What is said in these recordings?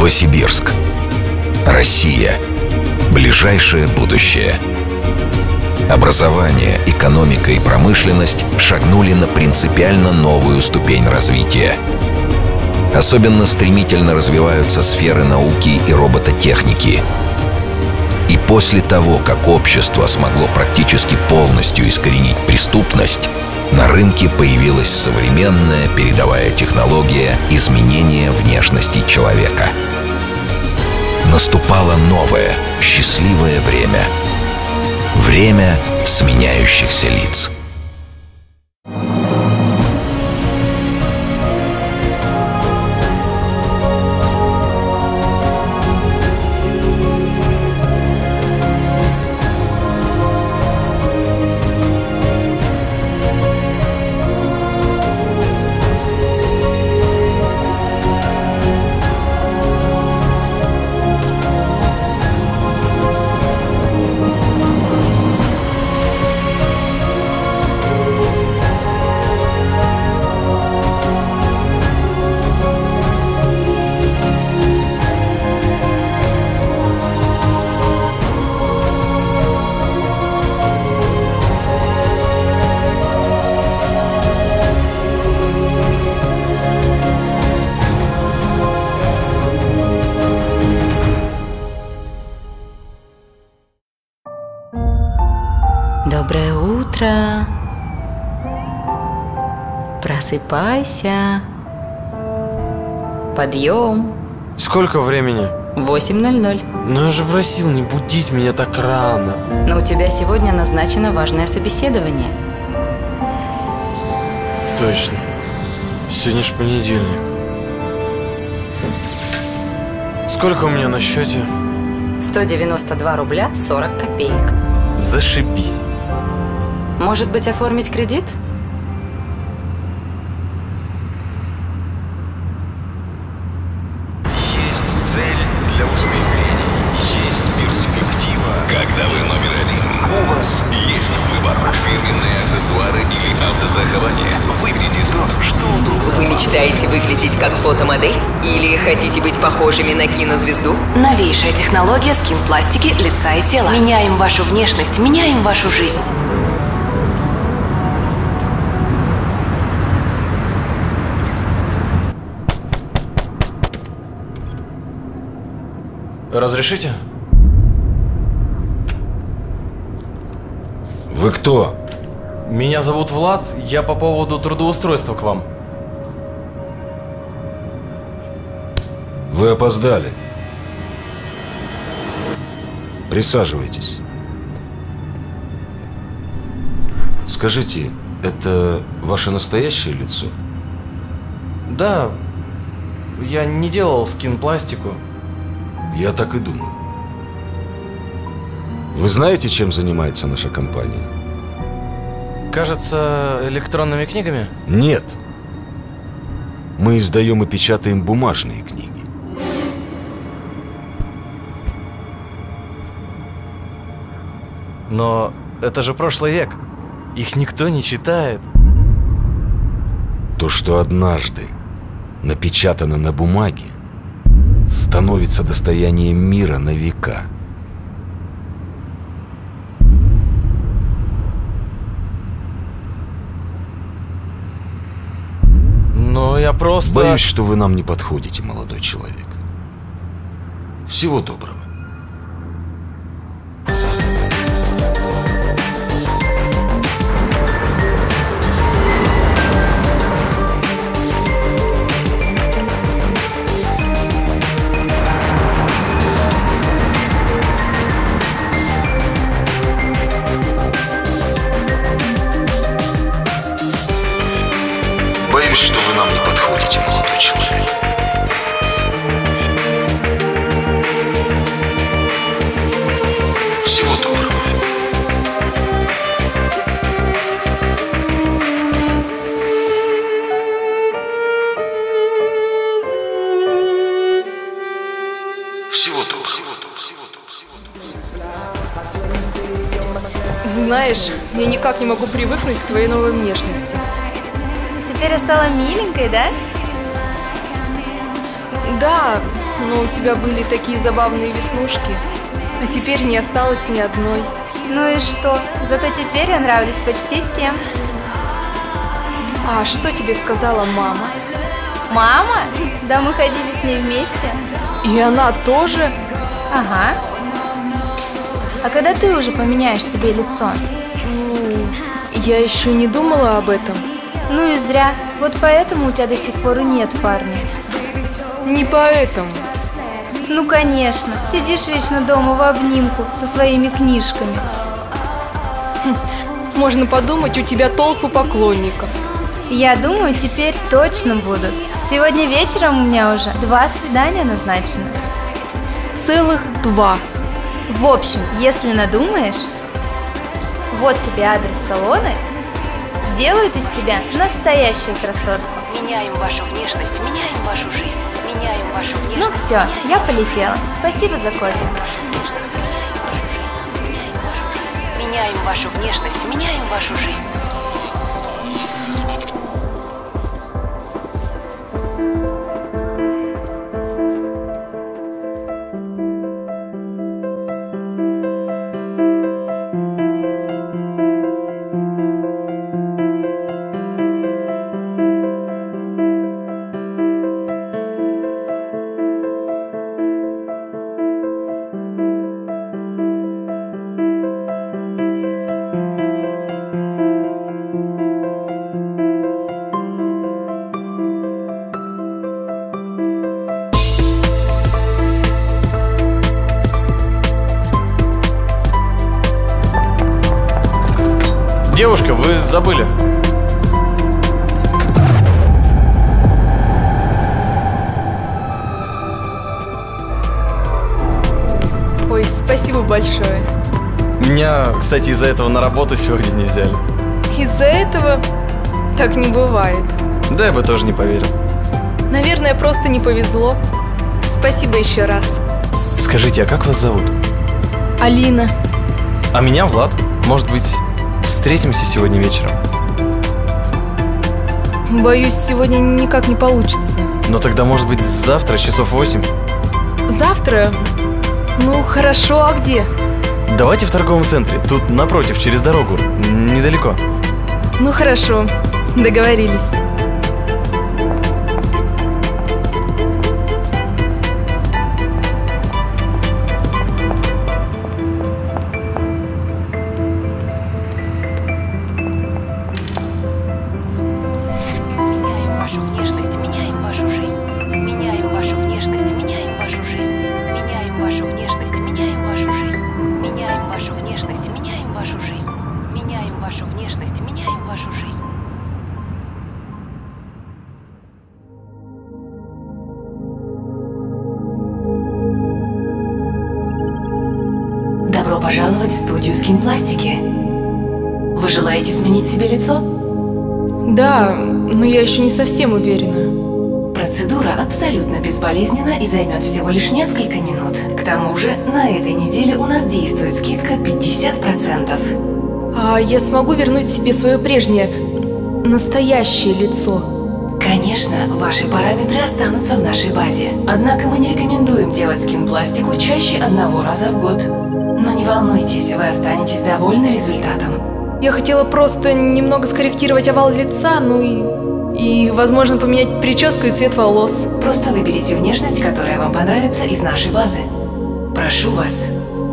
Новосибирск. Россия. Ближайшее будущее. Образование, экономика и промышленность шагнули на принципиально новую ступень развития. Особенно стремительно развиваются сферы науки и робототехники. И после того, как общество смогло практически полностью искоренить преступность, на рынке появилась современная передовая технология изменения внешности человека. Наступало новое, счастливое время. Время сменяющихся лиц. Доброе утро. Просыпайся. Подъем. Сколько времени? 8:00. Но я же просил не будить меня так рано. Но у тебя сегодня назначено важное собеседование. Точно. Сегодня ж понедельник. Сколько у меня на счете? 192 рубля 40 копеек. Зашибись. Может быть, оформить кредит? Есть цель для устремлений, есть перспектива. Когда вы номер один, у вас есть выбор. Фирменные аксессуары или автострахование. Выберите то, что удобно. Вы мечтаете выглядеть как фотомодель? Или хотите быть похожими на кинозвезду? Новейшая технология скин-пластики лица и тела. Меняем вашу внешность, меняем вашу жизнь. Разрешите? Вы кто? Меня зовут Влад, я по поводу трудоустройства к вам. Вы опоздали. Присаживайтесь. Скажите, это ваше настоящее лицо? Да, я не делал скин-пластику. Я так и думал. Вы знаете, чем занимается наша компания? Кажется, электронными книгами? Нет. Мы издаем и печатаем бумажные книги. Но это же прошлый век. Их никто не читает. То, что однажды напечатано на бумаге, становится достоянием мира на века. Но я просто... Боюсь, что вы нам не подходите, молодой человек. Всего доброго. Боюсь, что вы нам не подходите, молодой человек. Всего доброго. Всего доброго. Знаешь, я никак не могу привыкнуть к твоей новой внешности. Теперь я стала миленькой, да? Да, Но у тебя были такие забавные веснушки, а теперь не осталось ни одной. Ну и что? Зато теперь я нравлюсь почти всем. А что тебе сказала мама? Мама? Да мы ходили с ней вместе. И она тоже? Ага. А когда ты уже поменяешь себе лицо? Я еще не думала об этом. Ну и зря. Вот поэтому у тебя до сих пор и нет парня. Не поэтому. Ну конечно. Сидишь вечно дома в обнимку со своими книжками. Можно подумать, у тебя толпы поклонников. Я думаю, теперь точно будут. Сегодня вечером у меня уже 2 свидания назначены. Целых 2. В общем, если надумаешь, вот тебе адрес салона, сделают из тебя настоящую красотку. Меняем вашу внешность, меняем вашу жизнь. Меняем вашу внешность. Ну все, я полетела. Спасибо за кофе. Меняем вашу внешность, меняем вашу жизнь. Девушка, вы забыли. Ой, спасибо большое. Меня, кстати, из-за этого на работу сегодня не взяли. Из-за этого так не бывает. Да, я бы тоже не поверил. Наверное, просто не повезло. Спасибо еще раз. Скажите, а как вас зовут? Алина. А меня Влад. Может быть, встретимся сегодня вечером? Боюсь, сегодня никак не получится. Ну тогда, может быть, завтра, часов 8? Завтра? Ну, хорошо, а где? Давайте в торговом центре. Тут напротив, через дорогу. Недалеко. Ну, хорошо. Договорились. Добро пожаловать в студию скинпластики. Вы желаете сменить себе лицо? Да, но я еще не совсем уверена. Процедура абсолютно безболезненна и займет всего лишь несколько минут. К тому же, на этой неделе у нас действует скидка 50%. А я смогу вернуть себе свое прежнее, настоящее лицо? Конечно, ваши параметры останутся в нашей базе. Однако мы не рекомендуем делать скинпластику чаще 1 раза в год. Но не волнуйтесь, вы останетесь довольны результатом. Я хотела просто немного скорректировать овал лица, ну и возможно, поменять прическу и цвет волос. Просто выберите внешность, которая вам понравится из нашей базы. Прошу вас.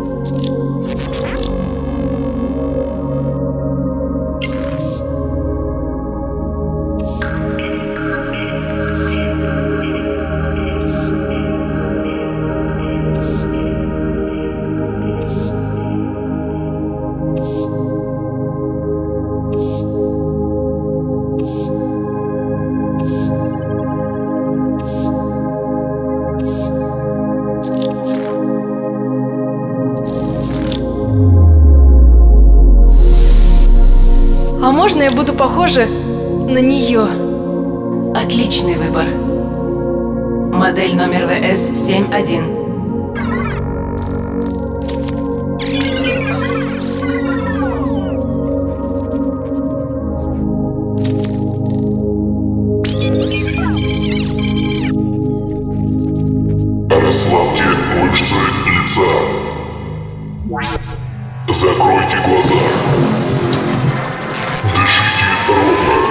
А можно я буду похожа на нее? Отличный выбор. Модель номер ВС-71. Расслабьте мышцы лица. Закройте глаза. Дышите ровно.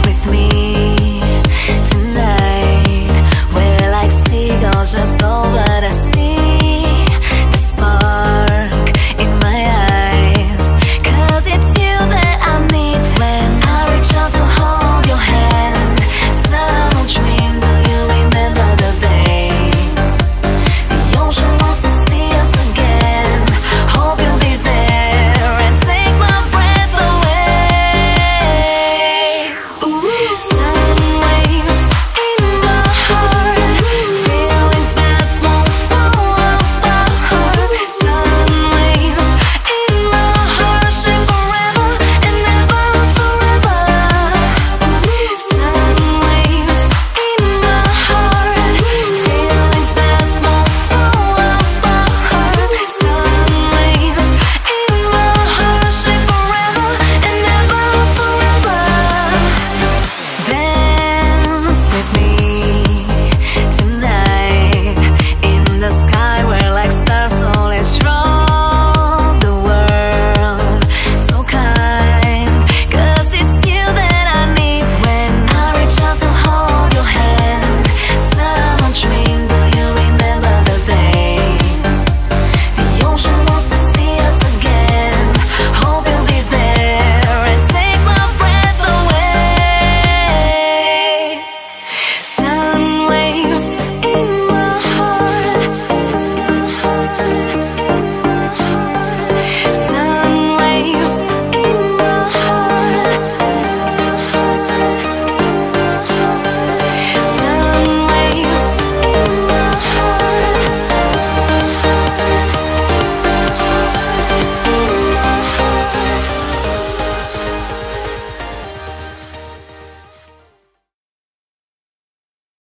just over.